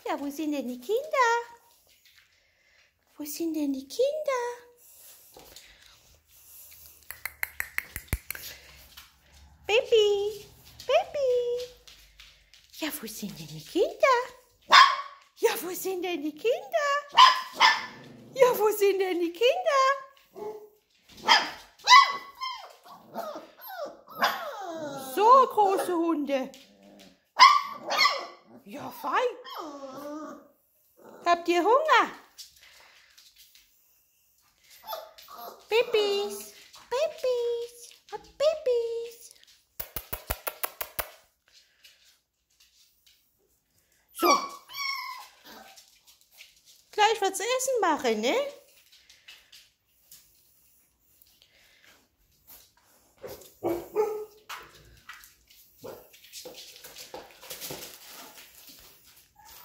Ja, wo sind denn die Kinder? Wo sind denn die Kinder? Baby, Baby. Ja, wo sind denn die Kinder? Ja, wo sind denn die Kinder? Ja, wo sind denn die Kinder? So große Hunde. Ja, fein. Habt ihr Hunger? Babys, Babys, Babys. So. Gleich wird's Essen machen, ne?